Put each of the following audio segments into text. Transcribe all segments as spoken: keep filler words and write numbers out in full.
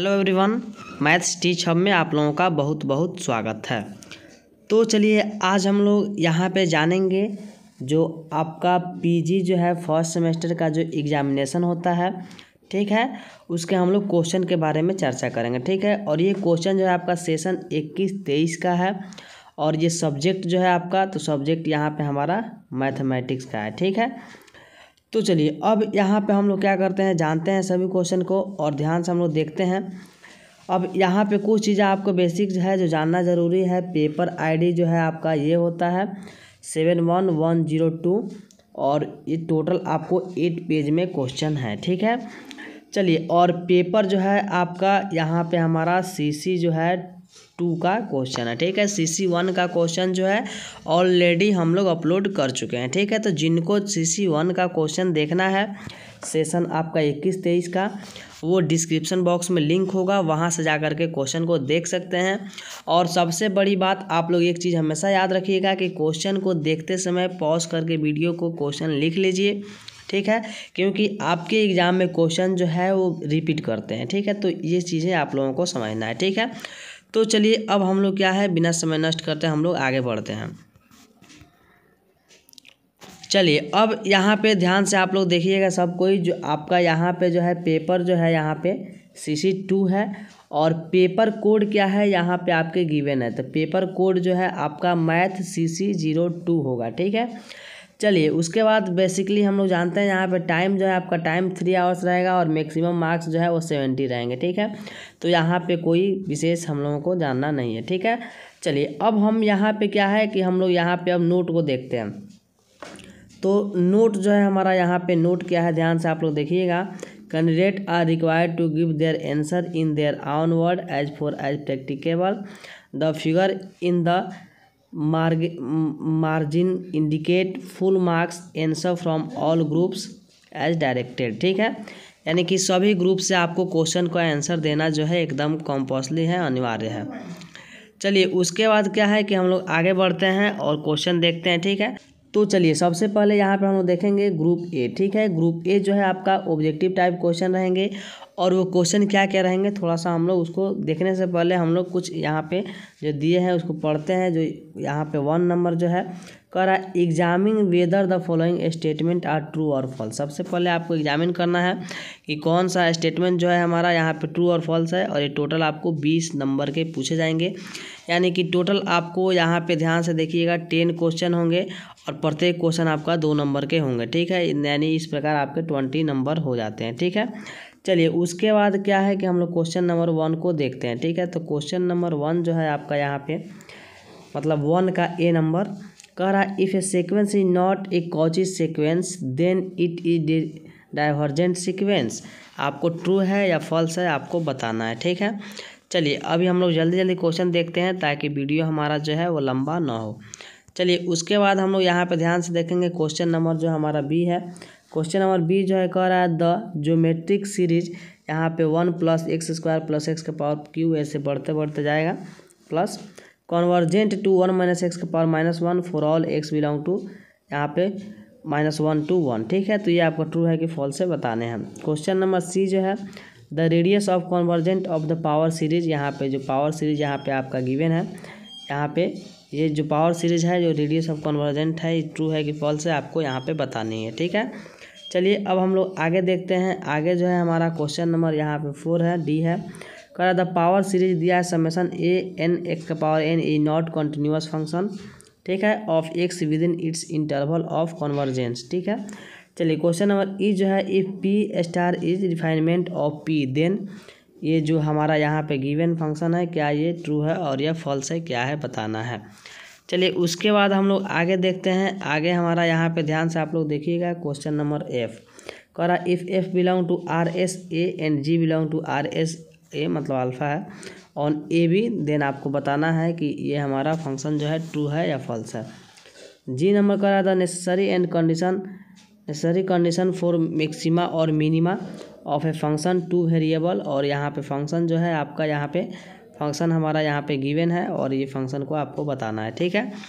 Hello everyone, Maths Teach Hub में आप लोगों का बहुत बहुत स्वागत है। तो चलिए आज हम लोग यहाँ पे जानेंगे जो आपका पीजी जो है फर्स्ट सेमेस्टर का जो एग्जामिनेशन होता है, ठीक है, उसके हम लोग क्वेश्चन के बारे में चर्चा करेंगे, ठीक है। और ये क्वेश्चन जो है आपका सेशन इक्कीस तेईस का है और ये सब्जेक्ट जो है आपका, तो सब्जेक्ट यहाँ पे हमारा मैथमेटिक्स का है, ठीक है। तो चलिए अब यहाँ पे हम लोग क्या करते हैं, जानते हैं सभी क्वेश्चन को और ध्यान से हम लोग देखते हैं। अब यहाँ पे कुछ चीज़ें आपको बेसिक है जो जानना ज़रूरी है। पेपर आईडी जो है आपका ये होता है seven one one zero two और ये टोटल आपको एट पेज में क्वेश्चन है, ठीक है। चलिए और पेपर जो है आपका यहाँ पे हमारा सी सी जो है टू का क्वेश्चन है, ठीक है। सी सी वन का क्वेश्चन जो है ऑलरेडी हम लोग अपलोड कर चुके हैं, ठीक है। तो जिनको सी सी वन का क्वेश्चन देखना है सेशन आपका इक्कीस तेईस का, वो डिस्क्रिप्शन बॉक्स में लिंक होगा, वहां से जा कर के क्वेश्चन को देख सकते हैं। और सबसे बड़ी बात आप लोग एक चीज़ हमेशा याद रखिएगा कि क्वेश्चन को देखते समय पॉज करके वीडियो को क्वेश्चन लिख लीजिए, ठीक है, क्योंकि आपके एग्ज़ाम में क्वेश्चन जो है वो रिपीट करते हैं, ठीक है। तो ये चीज़ें आप लोगों को समझना है, ठीक है। तो चलिए अब हम लोग क्या है बिना समय नष्ट करते हम लोग आगे बढ़ते हैं। चलिए अब यहाँ पे ध्यान से आप लोग देखिएगा सब कोई, जो आपका यहाँ पे जो है पेपर जो है यहाँ पे सी सी टू है और पेपर कोड क्या है यहाँ पे आपके गिवन है। तो पेपर कोड जो है आपका math C C zero two होगा, ठीक है। चलिए उसके बाद बेसिकली हम लोग जानते हैं यहाँ पे टाइम जो है आपका टाइम थ्री आवर्स रहेगा और मैक्सिमम मार्क्स जो है वो सेवेंटी रहेंगे, ठीक है। तो यहाँ पे कोई विशेष हम लोगों को जानना नहीं है, ठीक है। चलिए अब हम यहाँ पे क्या है कि हम लोग यहाँ पे अब नोट को देखते हैं। तो नोट जो है हमारा यहाँ पे नोट क्या है, ध्यान से आप लोग देखिएगा। Candidate are required to give their answer in their own word as far as practicable. The figure in the margin indicate full marks answer from all groups as directed, ठीक है। यानी कि सभी ग्रुप से आपको क्वेश्चन का answer देना जो है एकदम कंपल्सरी है, अनिवार्य है। चलिए उसके बाद क्या है कि हम लोग आगे बढ़ते हैं और क्वेश्चन देखते हैं, ठीक है। तो चलिए सबसे पहले यहाँ पे हम लोग देखेंगे ग्रुप ए, ठीक है। ग्रुप ए जो है आपका ऑब्जेक्टिव टाइप क्वेश्चन रहेंगे और वो क्वेश्चन क्या क्या रहेंगे थोड़ा सा हम लोग उसको देखने से पहले हम लोग कुछ यहाँ पे जो दिए हैं उसको पढ़ते हैं। जो यहाँ पे वन नंबर जो है कह रहा है examine whether the following statement are true और फॉल्स। सबसे पहले आपको एग्जामिन करना है कि कौन सा स्टेटमेंट जो है हमारा यहाँ पे ट्रू और फॉल्स है और ये टोटल आपको बीस नंबर के पूछे जाएंगे। यानी कि टोटल आपको यहाँ पे ध्यान से देखिएगा टेन क्वेश्चन होंगे और प्रत्येक क्वेश्चन आपका दो नंबर के होंगे, ठीक है। यानी इस प्रकार आपके ट्वेंटी नंबर हो जाते हैं, ठीक है। चलिए उसके बाद क्या है कि हम लोग क्वेश्चन नंबर वन को देखते हैं, ठीक है। तो क्वेश्चन नंबर वन जो है आपका यहाँ पे मतलब वन का ए नंबर कह रहा है if a sequence is not a Cauchy sequence then it is divergent sequence. आपको ट्रू है या फॉल्स है आपको बताना है, ठीक है। चलिए अभी हम लोग जल्दी जल्दी क्वेश्चन देखते हैं ताकि वीडियो हमारा जो है वो लंबा ना हो। चलिए उसके बाद हम लोग यहाँ पे ध्यान से देखेंगे क्वेश्चन नंबर जो हमारा बी है। क्वेश्चन नंबर बी जो है कह रहा है द ज्योमेट्रिक सीरीज यहाँ पे one plus X square plus X का पावर क्यू ऐसे बढ़ते बढ़ते जाएगा plus convergent to one minus X का power minus one for all X belong to यहाँ पे माइनस वन टू वन, ठीक है। तो ये आपका ट्रू है कि फॉल्स है बताने हैं। क्वेश्चन नंबर सी जो है the radius of convergent of the power series. यहाँ पे जो पावर सीरीज यहाँ पे आपका गिवन है, यहाँ पे ये जो पावर सीरीज है जो रेडियस ऑफ कन्वर्जेंट है ट्रू है कि फॉल्स है आपको यहाँ पे बतानी है, ठीक है। चलिए अब हम लोग आगे देखते हैं। आगे जो है हमारा क्वेश्चन नंबर यहाँ पे फोर है, डी है। कह रहा द पावर सीरीज दिया है समेशन ए एन एक्स का power N E not continuous function, ठीक है, of X with in its interval of convergence, ठीक है। चलिए क्वेश्चन नंबर ई जो है if P star is refinement of P then, ये जो हमारा यहाँ पे गिवन फंक्शन है क्या ये ट्रू है और यह फॉल्स है क्या है बताना है। चलिए उसके बाद हम लोग आगे देखते हैं। आगे हमारा यहाँ पे ध्यान से आप लोग देखिएगा क्वेश्चन नंबर एफ कह रहा if F belong to R S A and G belong to R S A मतलब अल्फ़ा है ऑन ए बी देन आपको बताना है कि ये हमारा फंक्शन जो है ट्रू है या फॉल्स है। जी नंबर कह रहा the necessary and condition necessary condition for maxima और minima of a function two variable, और यहाँ पे फंक्शन जो है आपका यहाँ पे फंक्शन हमारा यहाँ पे गिवन है और ये फंक्शन को आपको बताना है, ठीक है।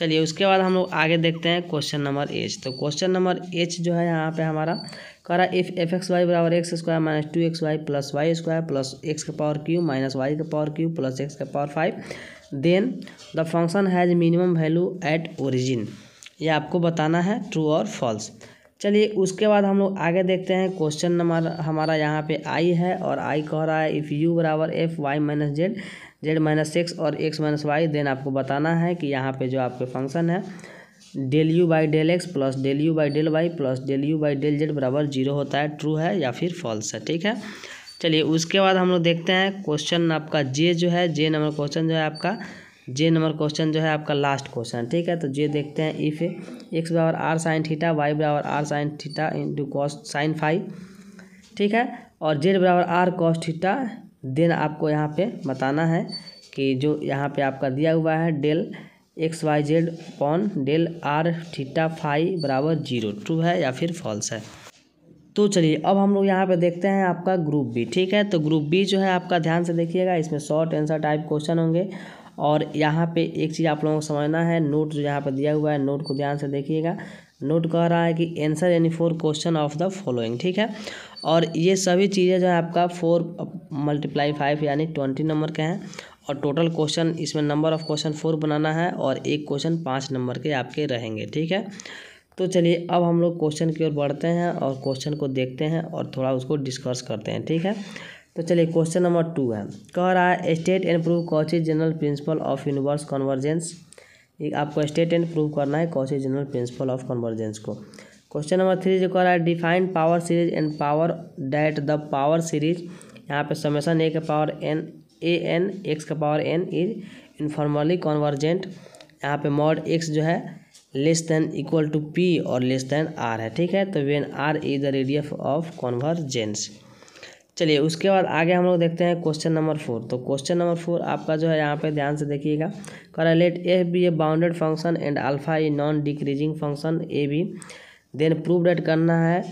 चलिए उसके बाद हम लोग आगे देखते हैं क्वेश्चन नंबर एच। तो क्वेश्चन नंबर एच जो है यहाँ पे हमारा कह रहा है इफ़ एफ एक्स वाई बराबर X square minus two X Y plus Y square plus X का पावर क्यू माइनस वाई का पावर क्यू प्लस एक्स का power five then the function has minimum value at origin. ये आपको बताना है true और false. चलिए उसके बाद हम लोग आगे देखते हैं क्वेश्चन नंबर हमारा यहाँ पे आई है और आई कह रहा है इफ़ यू बराबर F Y minus Z Z minus X और एक्स माइनस वाई देन आपको बताना है कि यहाँ पे जो आपके फंक्शन है del U by del X plus del U by del Y plus del U by del Z बराबर जीरो होता है, ट्रू है या फिर फॉल्स है। ठीक है, चलिए उसके बाद हम लोग देखते हैं क्वेश्चन आपका जे जो है जे नंबर क्वेश्चन जो है आपका जे नंबर क्वेश्चन जो है आपका लास्ट क्वेश्चन। ठीक है, तो जे देखते हैं इफ़ एक्स बराबर आर साइन थीटा वाई बराबर R sine theta into cos sine five. ठीक है, और जेड बराबर आर कॉस थीटा देन आपको यहाँ पे बताना है कि जो यहाँ पे आपका दिया हुआ है del X Y Z upon del R theta five बराबर जीरो, ट्रू है या फिर फॉल्स है। तो चलिए अब हम लोग यहाँ पे देखते हैं आपका ग्रुप बी। ठीक है, तो ग्रुप बी जो है आपका ध्यान से देखिएगा, इसमें शॉर्ट आंसर टाइप क्वेश्चन होंगे और यहाँ पे एक चीज़ आप लोगों को समझना है, नोट जो यहाँ पे दिया हुआ है नोट को ध्यान से देखिएगा। नोट कह रहा है कि answer any four question of the following. ठीक है, और ये सभी चीज़ें जो है आपका फोर मल्टीप्लाई फाइव यानी ट्वेंटी नंबर के हैं और टोटल क्वेश्चन इसमें नंबर ऑफ क्वेश्चन फोर बनाना है और एक क्वेश्चन पाँच नंबर के आपके रहेंगे। ठीक है, तो चलिए अब हम लोग क्वेश्चन की ओर बढ़ते हैं और क्वेश्चन को देखते हैं और थोड़ा उसको डिस्कस करते हैं। ठीक है, तो चलिए क्वेश्चन नंबर टू है, कह रहा है state and prove Cauchy general principle of universe convergence. आपको स्टेट एंड प्रूव करना है Cauchy general principle of convergence को। क्वेश्चन नंबर थ्री जो कह रहा है define power series and power that the power series. यहाँ पे समेशन ए का power N A N X का power N is informally convergent. यहाँ पे मॉड एक्स जो है less than equal to P और लेस देन आर है। ठीक है, तो when R is the radius of convergence. चलिए उसके बाद आगे हम लोग देखते हैं क्वेश्चन नंबर फोर। तो क्वेश्चन नंबर फोर आपका जो है यहाँ पे ध्यान से देखिएगा, कह रहा है let F be a bounded function and alpha a non decreasing function A B then prove that करना है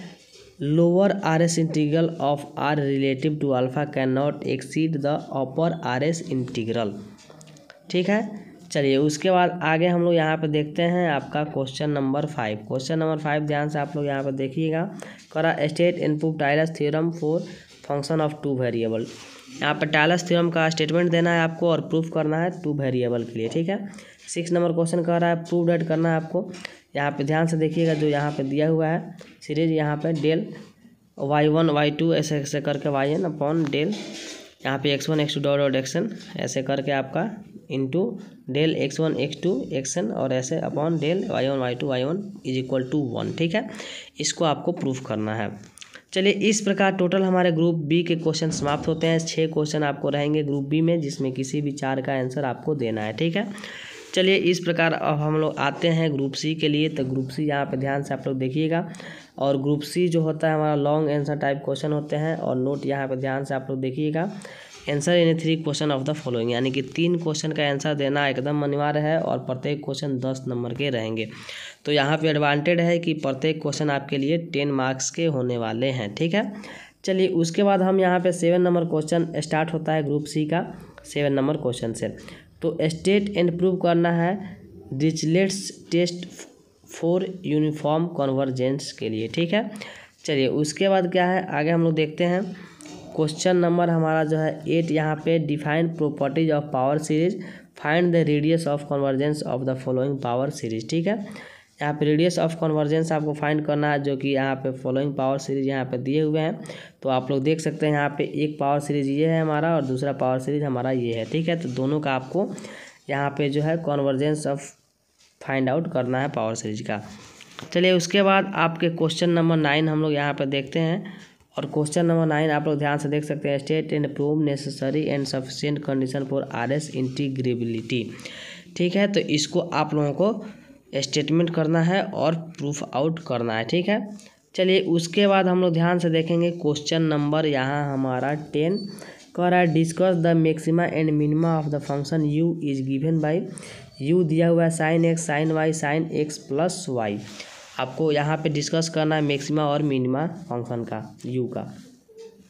lower R S integral of R relative to alpha can not exceed the upper R S integral. ठीक है, चलिए उसके बाद आगे हम लोग यहाँ पे देखते हैं आपका question number five. Question number five ध्यान से आप लोग यहाँ पे देखिएगा, करा state and prove Taylor's theorem for function of two variable. यहाँ पे टायलस थ्योरम का स्टेटमेंट देना है आपको और प्रूफ करना है टू वेरिएबल के लिए। ठीक है, सिक्स नंबर क्वेश्चन कह रहा है प्रूव डेट करना है आपको। यहाँ पे ध्यान से देखिएगा जो यहाँ पे दिया हुआ है सीरीज, यहाँ पे del Y one Y two ऐसे ऐसे करके वाई एन अपॉन डेल यहाँ पे X one X two dot dot X N ऐसे करके आपका into del X one X two X N और ऐसे upon del Y one Y two Y one is equal to one. ठीक है, इसको आपको प्रूफ करना है। चलिए इस प्रकार टोटल हमारे ग्रुप बी के क्वेश्चन समाप्त होते हैं। छः क्वेश्चन आपको रहेंगे ग्रुप बी में जिसमें किसी भी चार का आंसर आपको देना है। ठीक है, चलिए इस प्रकार अब हम लोग आते हैं ग्रुप सी के लिए। तो ग्रुप सी यहाँ पे ध्यान से आप लोग देखिएगा और ग्रुप सी जो होता है हमारा लॉन्ग आंसर टाइप क्वेश्चन होते हैं और नोट यहाँ पे ध्यान से आप लोग देखिएगा answer in three question of the following, यानी कि तीन क्वेश्चन का आंसर देना एकदम अनिवार्य है और प्रत्येक क्वेश्चन दस नंबर के रहेंगे। तो यहाँ पे एडवांटेज है कि प्रत्येक क्वेश्चन आपके लिए टेन मार्क्स के होने वाले हैं। ठीक है, चलिए उसके बाद हम यहाँ पे सेवन नंबर क्वेश्चन स्टार्ट होता है ग्रुप सी का सेवन नंबर क्वेश्चन से। तो स्टेट एंड प्रूव करना है Dirichlet's test for uniform convergence के लिए। ठीक है, चलिए उसके बाद क्या है आगे हम लोग देखते हैं क्वेश्चन नंबर हमारा जो है एट। यहाँ पे define properties of power series find the radius of convergence of the following power series. ठीक है, यहाँ पे रेडियस ऑफ कन्वर्जेंस आपको फाइंड करना है जो कि यहाँ पे फॉलोइंग पावर सीरीज यहाँ पे दिए हुए हैं। तो आप लोग देख सकते हैं यहाँ पे एक पावर सीरीज ये है हमारा और दूसरा पावर सीरीज हमारा ये है। ठीक है, तो दोनों का आपको यहाँ पे जो है कन्वर्जेंस ऑफ फाइंड आउट करना है पावर सीरीज का। चलिए उसके बाद आपके क्वेश्चन नंबर नाइन हम लोग यहाँ पे देखते हैं और क्वेश्चन नंबर नाइन आप लोग ध्यान से देख सकते हैं state and prove necessary and sufficient condition for R S integrability. ठीक है, तो इसको आप लोगों को स्टेटमेंट करना है और प्रूफ आउट करना है। ठीक है, चलिए उसके बाद हम लोग ध्यान से देखेंगे क्वेश्चन नंबर यहाँ हमारा टेन कह रहा है discuss the maxima and minima of the function U is given by U दिया हुआ है sine X sine Y sine X plus Y. आपको यहाँ पे डिस्कस करना है मैक्सिमा और मिनिमा फंक्शन का यू का।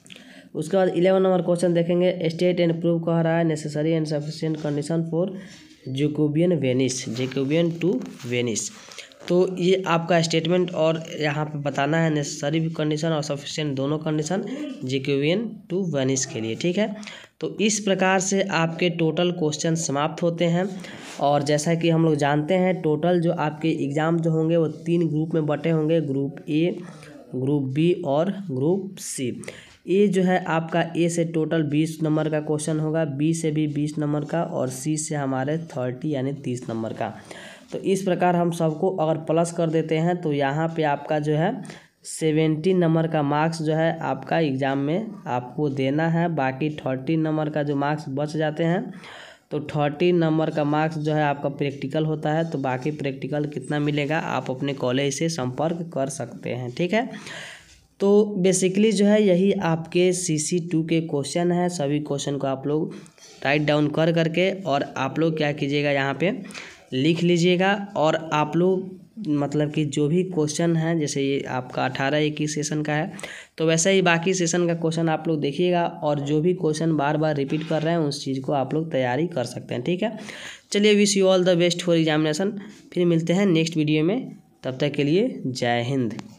उसके बाद इलेवन नंबर क्वेश्चन देखेंगे स्टेट एंड प्रूव कह रहा है necessary and sufficient condition for Jacobian vanish, Jacobian to vanish. तो ये आपका स्टेटमेंट और यहाँ पे बताना है नेसेसरी भी कंडीशन और सफिशिएंट दोनों कंडीशन जैकोबियन टू वेनिस के लिए, ठीक है। तो इस प्रकार से आपके टोटल क्वेश्चन समाप्त होते हैं। और जैसा कि हम लोग जानते हैं टोटल जो आपके एग्ज़ाम जो होंगे वो तीन ग्रुप में बटे होंगे, ग्रुप ए, ग्रुप बी और ग्रुप सी। ए जो है आपका ए से टोटल बीस नंबर का क्वेश्चन होगा, बी से भी बीस नंबर का और सी से हमारे थर्टी यानी तीस नंबर का। तो इस प्रकार हम सबको अगर प्लस कर देते हैं तो यहाँ पे आपका जो है सेवेंटी नंबर का मार्क्स जो है आपका एग्ज़ाम में आपको देना है। बाकी थर्टी नंबर का जो मार्क्स बच जाते हैं तो थर्टी नंबर का मार्क्स जो है आपका प्रैक्टिकल होता है। तो बाकी प्रैक्टिकल कितना मिलेगा आप अपने कॉलेज से संपर्क कर सकते हैं, ठीक है। तो बेसिकली जो है यही आपके सी सी टू के क्वेश्चन है। सभी क्वेश्चन को आप लोग राइट डाउन कर करके और आप लोग क्या कीजिएगा यहाँ पे लिख लीजिएगा। और आप लोग मतलब कि जो भी क्वेश्चन है जैसे ये आपका अठारह इक्कीस सेशन का है तो वैसे ही बाकी सेशन का क्वेश्चन आप लोग देखिएगा और जो भी क्वेश्चन बार बार रिपीट कर रहे हैं उस चीज़ को आप लोग तैयारी कर सकते हैं, ठीक है। चलिए, wish you all the best for examination. फिर मिलते हैं नेक्स्ट वीडियो में, तब तक के लिए जय हिंद।